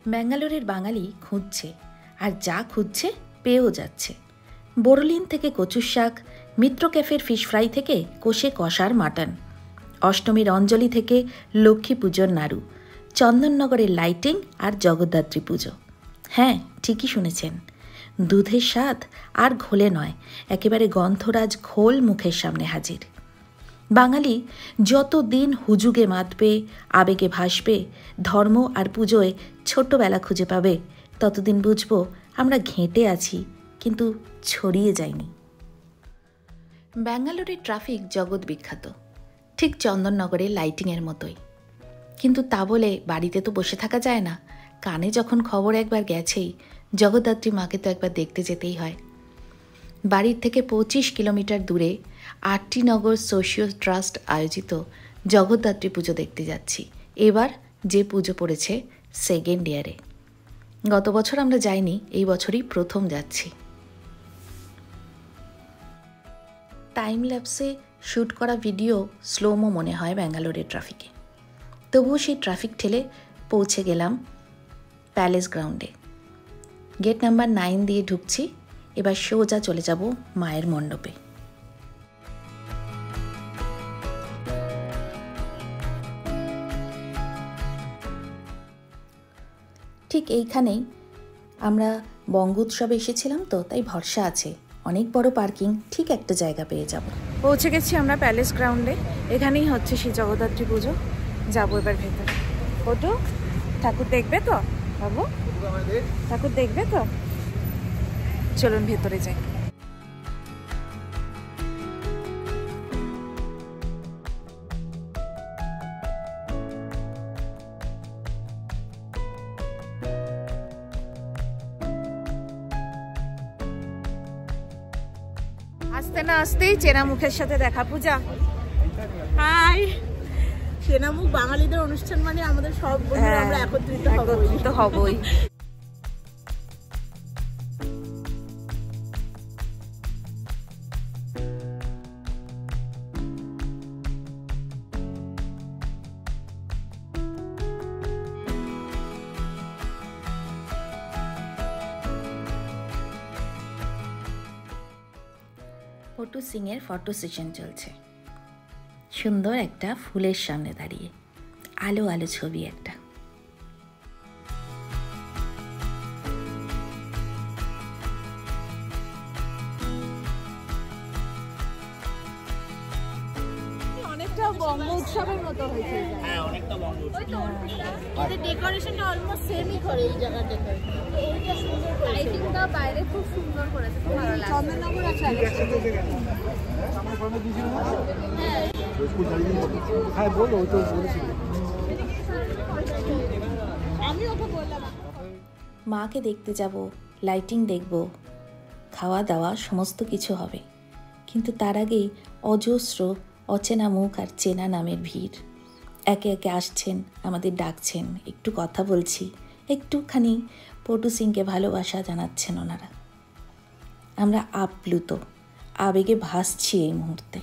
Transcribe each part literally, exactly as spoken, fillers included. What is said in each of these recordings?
ব্যাঙ্গালোরের বাঙালি খুঁজছে, আর যা খুঁজছে পেয়েও যাচ্ছে। বোরলিন থেকে কচুর শাক, মিত্র ক্যাফের ফিশ ফ্রাই থেকে কষে কষার মাটন, অষ্টমীর অঞ্জলি থেকে লক্ষ্মী পুজোর নাড়ু, চন্দননগরের লাইটিং আর জগদ্ধাত্রী পুজো। হ্যাঁ, ঠিকই শুনেছেন, দুধের স্বাদ আর ঘোলে নয়, একেবারে গন্ধরাজ ঘোল মুখের সামনে হাজির। বাঙালি যত দিন হুজুগে মাতবে, আবেগে ভাসবে, ধর্ম আর পুজোয় ছোট্টবেলা খুঁজে পাবে, ততদিন বুঝব আমরা ঘেঁটে আছি, কিন্তু ছড়িয়ে যায়নি। ব্যাঙ্গালোরের ট্রাফিক জগৎ বিখ্যাত, ঠিক চন্দননগরের লাইটিংয়ের মতোই। কিন্তু তা বলে বাড়িতে তো বসে থাকা যায় না। কানে যখন খবর একবার গেছেই, জগদ্ধাত্রী মাকে তো একবার দেখতে যেতেই হয়। বাড়ির থেকে পঁচিশ কিলোমিটার দূরে আরটি নগর সোশিয়াল ট্রাস্ট আয়োজিত জগদ্ধাত্রী পুজো দেখতে যাচ্ছি। এবার যে পুজো পড়েছে সেকেন্ড ইয়ারে। গত বছর আমরা যাইনি, এই বছরই প্রথম যাচ্ছি। টাইম ল্যাপসে শ্যুট করা ভিডিও স্লোমো মনে হয় ব্যাঙ্গালোরের ট্রাফিকে। তবুও সেই ট্রাফিক ঠেলে পৌঁছে গেলাম প্যালেস গ্রাউন্ডে। গেট নাম্বার নাইন দিয়ে ঢুকছি। এবার সোজা চলে যাব মায়ের মণ্ডপে। ঠিক এইখানেই আমরা বঙ্গোৎসবে এসেছিলাম, তো তাই ভরসা আছে অনেক বড় পার্কিং, ঠিক একটা জায়গা পেয়ে যাব। পৌঁছে গেছি আমরা প্যালেস গ্রাউন্ডে। এখানেই হচ্ছে সেই জগদ্ধাত্রী পুজো। যাবো এবার ভেতরে। ফটো ঠাকুর দেখবে তো বাবু? ঠাকুর দেখবে তো? চলুন ভেতরে যাই। আসতে না আসতেই চেনা মুখের সাথে দেখা। পূজা, হাই। চেনা মুখ বাঙালিদের অনুষ্ঠান মানে আমাদের সব বন্ধুরা আমরা একত্রিত হব। একত্রিত হবই। পটু সিং এর ফটো সেশন চলছে। সুন্দর একটা ফুলের সামনে দাঁড়িয়ে আলো আলো ছবি একটা। অনেকটা বঙ্গ উৎসবের মতো হয়েছে। হ্যাঁ, অনেকটা বঙ্গ উৎসব। এতে ডেকোরেশনটা অলমোস্ট সেমই করে এই জায়গাটাতে। এইটা সুন্দর করেছে, লাইটিংটা বাইরে খুব সুন্দর করেছে, খুব ভালো লাগছে। চন্দননগর আছে আমার কোনো কিছু না। হ্যাঁ, হ্যাঁ বলো, ওই তো বলেছিল। আমি ওকে বললাম মাকে দেখতে যাব, লাইটিং দেখব, খাওয়া দাওয়া সমস্ত কিছু হবে, কিন্তু তার আগেই অজস্র অচেনা মুখ আর চেনা নামের ভিড়। একে একে আসছেন, আমাদের ডাকছেন, একটু কথা বলছি, একটুখানি পটু সিংকে ভালোবাসা জানাচ্ছেন ওনারা। আমরা আপ্লুত, আবেগে ভাসছি এই মুহূর্তে।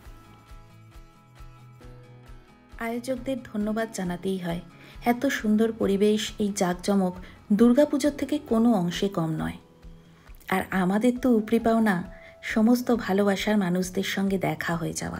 আয়োজকদের ধন্যবাদ জানাতেই হয়। এত সুন্দর পরিবেশ, এই জাঁকজমক দুর্গাপুজোর থেকে কোনো অংশে কম নয়। আর আমাদের তো উপরি পাওনা সমস্ত ভালোবাসার মানুষদের সঙ্গে দেখা হয়ে যাওয়া।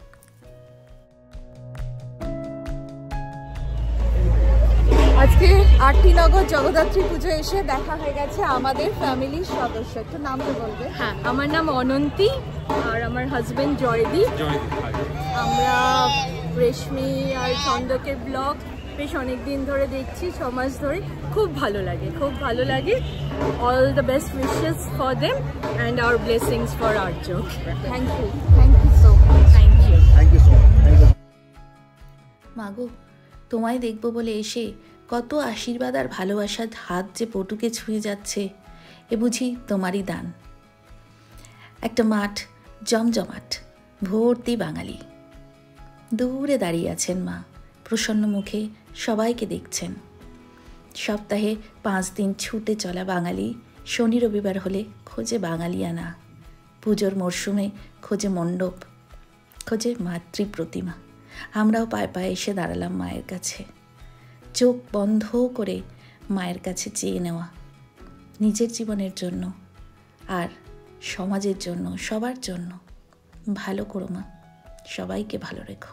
আজকে আরটি নগর জগদ্ধাত্রী পুজো এসে দেখা হয়ে গেছে আমাদের ফ্যামিলির সদস্য। একটু নামটা বলবে? হ্যাঁ, আমার নাম অনন্তী আর আমার হাজবেন্ড জয়দীপ। আমরা রেশমি আর ছন্দকের ব্লগ বেশ অনেকদিন ধরে দেখছি, ছ মাস ধরে। খুব ভালো লাগে, খুব ভালো লাগে। All the best wishes for them and our blessings for Aryak. Thank you, thank you so much. Thank you, thank you so much. মাগো, তোমায় দেখবো বলে এসে কত আশীর্বাদ আর ভালোবাসার হাত যে পটুকে ছুঁয়ে যাচ্ছে, এ বুঝি তোমারই দান। একটা মাঠ জমজমাট, ভর্তি বাঙালি। দূরে দাঁড়িয়ে আছেন মা, প্রসন্ন মুখে সবাইকে দেখছেন। সপ্তাহে পাঁচ দিন ছুটে চলা বাঙালি, শনি রবিবার হলে খোঁজে বাঙালিয়ানা, পুজোর মরশুমে খোঁজে মণ্ডপ, খোঁজে মাতৃ প্রতিমা। আমরাও পায়ে পায়ে এসে দাঁড়ালাম মায়ের কাছে। চোখ বন্ধ করে মায়ের কাছে চেয়ে নেওয়া, নিজের জীবনের জন্য আর সমাজের জন্য, সবার জন্য ভালো করো মা, সবাইকে ভালো রেখো।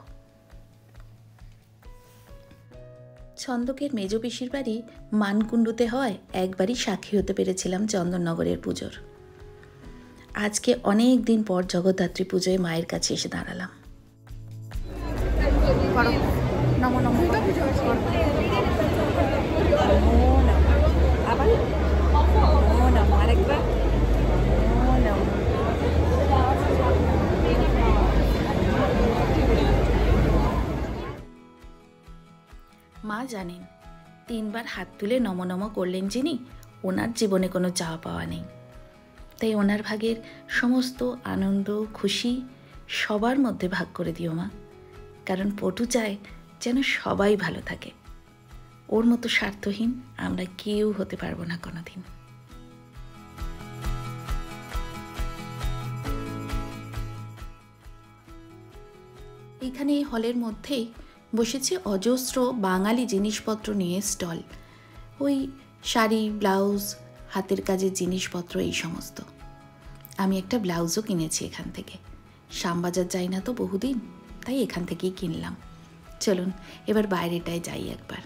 ছন্দকের মেজ পিসির বাড়ি মানকুণ্ডুতে হয় একবারই সাক্ষী হতে পেরেছিলাম চন্দননগরের পুজোর। আজকে অনেক দিন পর জগদ্ধাত্রী পুজোয় মায়ের কাছে এসে দাঁড়ালাম। নমো নমো আবার আরেকবার মা জানেন তিনবার হাত তুলে নম নম করলেন যিনি, ওনার জীবনে কোনো চাওয়া পাওয়া নেই। তাই ওনার ভাগের সমস্ত আনন্দ খুশি সবার মধ্যে ভাগ করে দিও মা, কারণ পটু চায় যেন সবাই ভালো থাকে। ওর মতো স্বার্থহীন আমরা কেউ হতে পারবো না কোনোদিন। এখানে এই হলের মধ্যেই বসেছে অজস্র বাঙালি জিনিসপত্র নিয়ে স্টল, ওই শাড়ি, ব্লাউজ, হাতের কাজের জিনিসপত্র এই সমস্ত। আমি একটা ব্লাউজও কিনেছি এখান থেকে। শ্যামবাজার যাই না তো বহুদিন, তাই এখান থেকেই কিনলাম। চলুন এবার বাইরেটায় যাই একবার।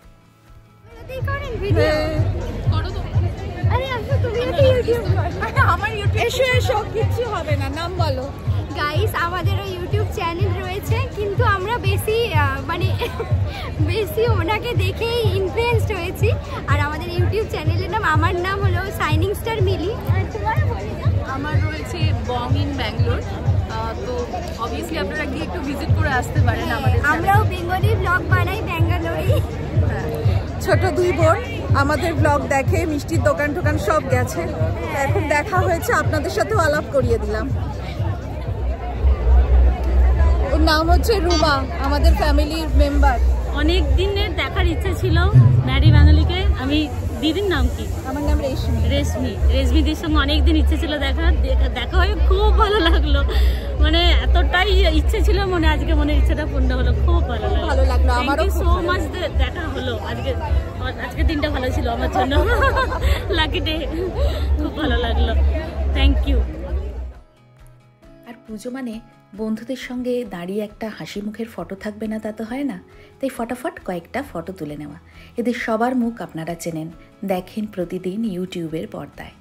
এসো এসো, কিচ্ছু হবে না, নাম বলো। গাইস, আমাদেরও ইউটিউব চ্যানেল রয়েছে, কিন্তু আমরা বেশি মানে বেশি ওনাকে দেখেই ইনফ্লুয়েন্সড হয়েছি। আর আমাদের ইউটিউব চ্যানেলের নাম, আমার নাম হলো শাইনিং স্টার মিলি। আর তোমার বলি না? আমার রয়েছে বং ইন ব্যাঙ্গালোর, তো অবভিয়াসলি আপনারা গিয়ে একটু ভিজিট করে আসতে পারেন আমাদের। আমরাও বেঙ্গলি ব্লগ বানাই ব্যাঙ্গালোরে। ছোট দুই বোন আমাদের ব্লগ দেখে, মিষ্টির দোকান টোকান সব গেছে, এখন দেখা হয়েছে, আপনাদের সাথেও আলাপ করিয়ে দিলাম। ওর নাম হচ্ছে রুমা, আমাদের ফ্যামিলির মেম্বার। অনেক দিনের দেখার ইচ্ছা ছিল ম্যারি ম্যানলিকে। আমি দিদির নাম কি? আমার নাম রেশমি। রেশমি রেশমি দিদির সঙ্গে অনেকদিন ইচ্ছে ছিল দেখার, দেখা হয়ে খুব ভালো লাগলো। মানে এতটাই ইচ্ছে ছিল মনে, আজকে মনে ইচ্ছেটা পূর্ণ হলো। খুব ভালো লাগলো, ভালো লাগলো আমারও। সো মাচ দেখা হলো আজকে। আজকে দিনটা ভালো ছিল আমার জন্য, লাকি ডে। খুব ভালো লাগলো, থ্যাংক ইউ। আর পুজো মানে বন্ধুদের সঙ্গে দাঁড়িয়ে একটা হাসি মুখের ফটো থাকবে না, তা তো হয় না। তাই ফটাফট কয়েকটা ফটো তুলে নেওয়া। এদের সবার মুখ আপনারা চেনেন, দেখেন প্রতিদিন ইউটিউবের পর্দায়।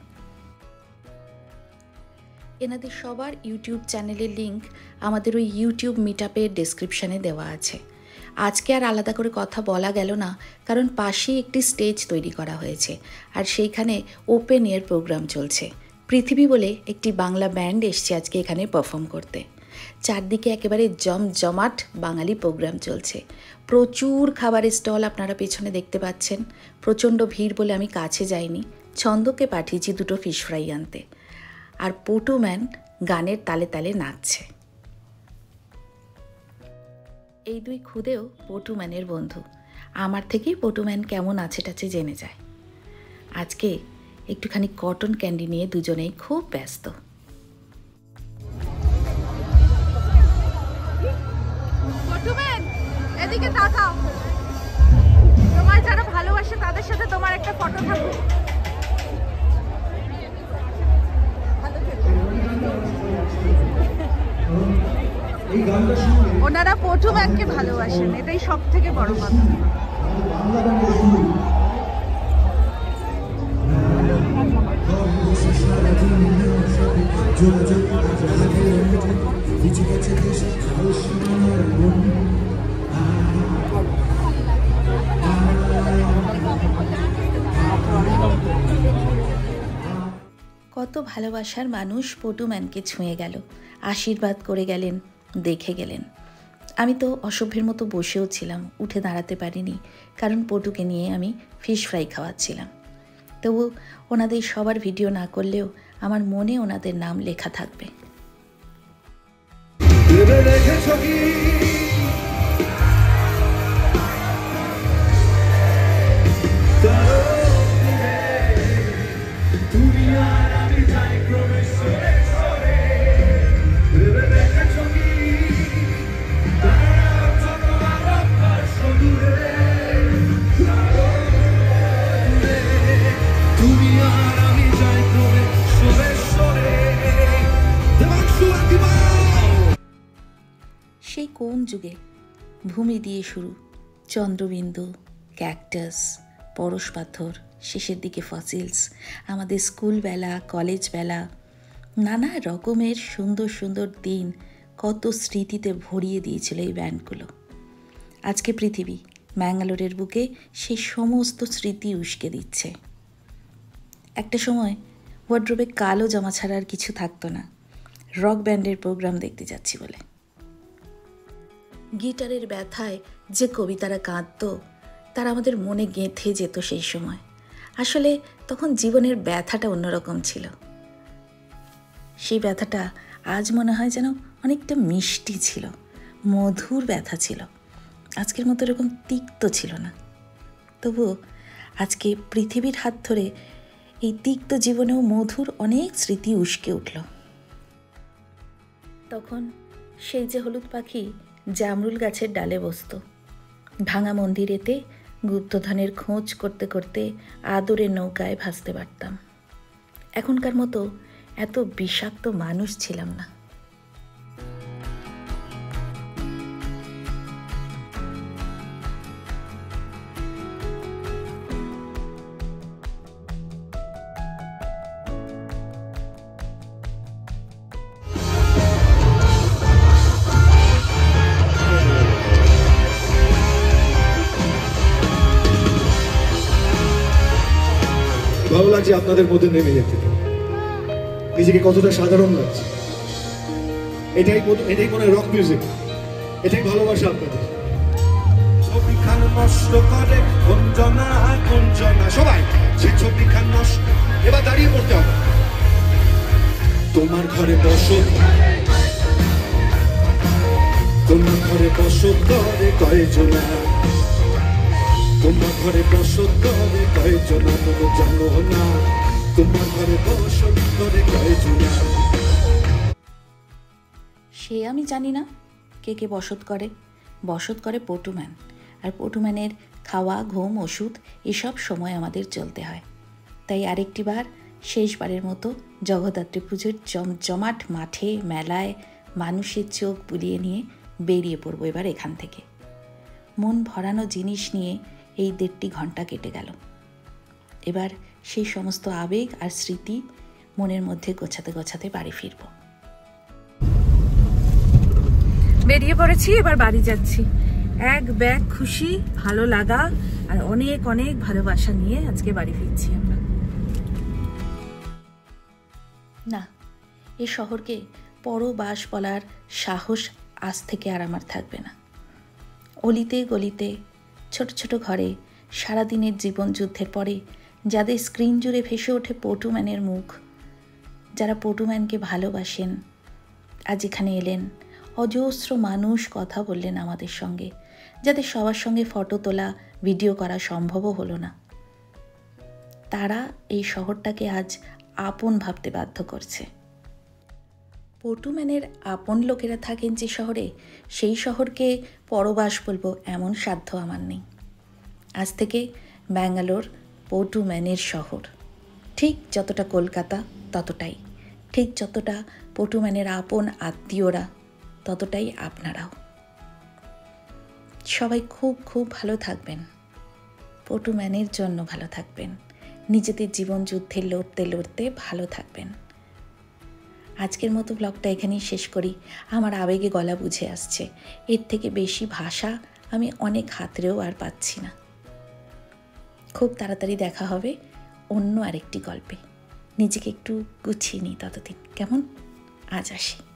এনাদের সবার ইউটিউব চ্যানেলের লিঙ্ক আমাদের ওই ইউটিউব মিটআপের ডেসক্রিপশানে দেওয়া আছে। আজকে আর আলাদা করে কথা বলা গেল না, কারণ পাশেই একটি স্টেজ তৈরি করা হয়েছে, আর সেইখানে ওপেন এয়ার প্রোগ্রাম চলছে। পৃথিবী বলে একটি বাংলা ব্যান্ড এসছে আজকে এখানে পারফর্ম করতে। চারদিকে একেবারে জমজমাট বাঙালি প্রোগ্রাম চলছে। প্রচুর খাবারের স্টল আপনারা পেছনে দেখতে পাচ্ছেন। প্রচণ্ড ভিড় বলে আমি কাছে যাইনি, ছন্দকে পাঠিয়েছি দুটো ফিশ ফ্রাই আনতে। আর পটু ম্যান গানের তালে তালে নাচছে। এই দুই খুদেও পটু ম্যানের বন্ধু। আমার থেকেই পটু ম্যান কেমন আছে টাছে জেনে যায়। আজকে একটুখানি কটন ক্যান্ডি নিয়ে দুজনেই খুব ব্যস্ত। এদিকে তাকাও, তোমার যারা ভালোবাসে তাদের সাথে তোমার একটা ফটো থাকুক। ওনারা পটু ম্যানকে ভালোবাসেন, এটাই সব থেকে বড় কথা। কত ভালোবাসার মানুষ পটু ম্যানকে ছুঁয়ে গেল, আশীর্বাদ করে গেলেন, দেখে গেলেন। আমি তো অসভ্যের মতো বসেও ছিলাম, উঠে দাঁড়াতে পারিনি, কারণ পটুকে নিয়ে আমি ফিশ ফ্রাই খাওয়াচ্ছিলাম। তবু ওনাদের সবার ভিডিও না করলেও আমার মনে ওনাদের নাম লেখা থাকবে। কোন যুগে ভূমি দিয়ে শুরু, চন্দ্রবিন্দু, ক্যাকটাস, পরশ পাথর, শেষের দিকে ফসিলস, আমাদের স্কুলবেলা, কলেজ বেলা, নানা রকমের সুন্দর সুন্দর দিন কত স্মৃতিতে ভরিয়ে দিয়েছিল এই ব্যান্ডগুলো। আজকে পৃথিবী ম্যাঙ্গালোরের বুকে সেই সমস্ত স্মৃতি উস্কে দিচ্ছে। একটা সময় ওয়ার্ড্রোবে কালো জামা ছাড়া আর কিছু থাকতো না, রক ব্যান্ডের প্রোগ্রাম দেখতে যাচ্ছি বলে। গিটারের ব্যথায় যে কবিতারা কাঁদতো তারা আমাদের মনে গেঁথে যেত সেই সময়। আসলে তখন জীবনের ব্যথাটা অন্যরকম ছিল। সেই ব্যথাটা আজ মনে হয় যেন অনেকটা মিষ্টি ছিল, মধুর ব্যথা ছিল, আজকের মতো এরকম তিক্ত ছিল না। তবুও আজকে পৃথিবীর হাত ধরে এই তিক্ত জীবনেও মধুর অনেক স্মৃতি উস্কে উঠল। তখন সেই যে হলুদ পাখি জামরুল গাছের ডালে বসত, ভাঙা মন্দিরেতে গুপ্তধনের খোঁজ করতে করতে আদরের নৌকায় ভাসতে পারতাম। এখনকার মতো এত বিষাক্ত মানুষ ছিলাম না। ভালো লাগছে আপনাদের মধ্যে নেমে যেতে, নিজেকে কতটা সাধারণ লাগছে। এটাই এটাই মনে রক মিউজিক, এটাই ভালোবাসা আপনাদের। ছবিখান নষ্ট করে কঞ্জনা কঞ্জনা, সবাই সে ছবিখান নষ্ট। এবার দাঁড়িয়ে পড়তে হবে। তোমার ঘরে বসত, তোমার ঘরে বসত করে কয়জনা, তোমার ঘরে বসত করে কয়জনা, তুমি জানো না তোমার ঘরে বসত করে কয়জনা। সে আমি জানি না কে কে বসত করে। বসত করে পটুম্যান, আর পটুম্যানের খাওয়া, ঘুম, ওষুধ এসব সময় আমাদের চলতে হয়। তাই আরেকটি বার, শেষবারের মতো জগদ্ধাত্রী পুজোর জমজমাট মাঠে মেলায় মানুষের চোখ বুলিয়ে নিয়ে বেরিয়ে পড়বো এবার এখান থেকে। মন ভরানো জিনিস নিয়ে এই দেড়টি ঘন্টা কেটে গেল। এবার সেই সমস্ত আবেগ আর স্মৃতি মনের মধ্যে গোছাতে গোছাতে বাড়ি ফিরব। বেরিয়ে পড়েছি, এবার বাড়ি যাচ্ছি। এক ব্যাগ খুশি, ভালো লাগা আর অনেক অনেক ভালোবাসা নিয়ে আজকে বাড়ি ফিরছি আমরা। না, এ শহরকে পরবাস বলার সাহস আজ থেকে আর আমার থাকবে না। অলিতে গলিতে, ছোট ছোট ঘরে সারাদিনের জীবন যুদ্ধের পরে যাদের স্ক্রিন জুড়ে ভেসে ওঠে পটুম্যানের মুখ, যারা পটুম্যানকে ভালোবাসেন, আজ এখানে এলেন, অজস্র মানুষ কথা বললেন আমাদের সঙ্গে, যাদের সবার সঙ্গে ফটো তোলা, ভিডিও করা সম্ভবও হলো না, তারা এই শহরটাকে আজ আপন ভাবতে বাধ্য করছে। পটুম্যানের আপন লোকেরা থাকেন যে শহরে, সেই শহরকে পরবাস বলবো এমন সাধ্য আমার নেই। আজ থেকে ব্যাঙ্গালোর পটুম্যানের শহর। ঠিক যতটা কলকাতা ততটাই, ঠিক যতটা পটুম্যানের আপন আত্মীয়রা ততটাই আপনারাও। সবাই খুব খুব ভালো থাকবেন, পটুম্যানের জন্য ভালো থাকবেন, নিজেদের জীবন যুদ্ধে লড়তে লড়তে ভালো থাকবেন। আজকের মতো ব্লগটা এখানেই শেষ করি। আমার আবেগে গলা বুঝে আসছে, এর থেকে বেশি ভাষা আমি অনেক হাতড়েও আর পাচ্ছি না। খুব তাড়াতাড়ি দেখা হবে অন্য আরেকটি গল্পে। নিজেকে একটু গুছিয়ে নিই ততদিন, কেমন? আজ আসি।